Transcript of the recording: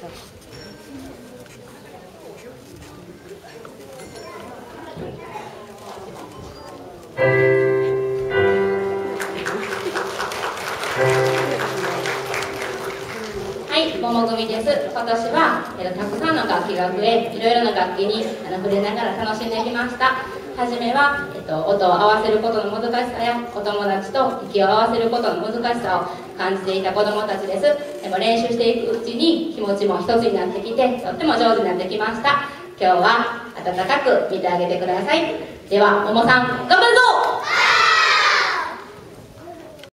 はい、桃組です。今年は、たくさんの楽器が増え、いろいろな楽器に触れながら楽しんできました。はじめは、音を合わせることの難しさやお友達と息を合わせることの難しさを感じていた子どもたちです。でも練習していくうちに気持ちも一つになってきて、とっても上手になってきました。今日は温かく見てあげてください。では、ももさん、頑張るぞ！